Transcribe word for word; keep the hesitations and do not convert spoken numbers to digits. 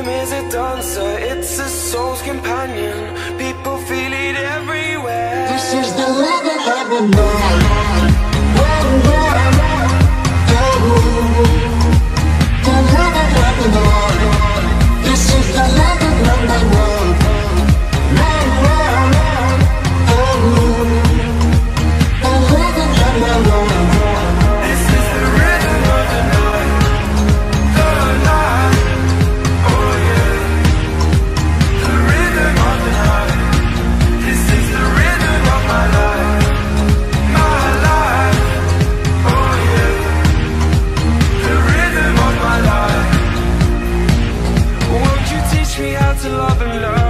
rhythm is a dancer, it's a soul's companion. People feel it everywhere. This is the rhythm of the night. The rhythm of the night. This is the rhythm of the night. To love and love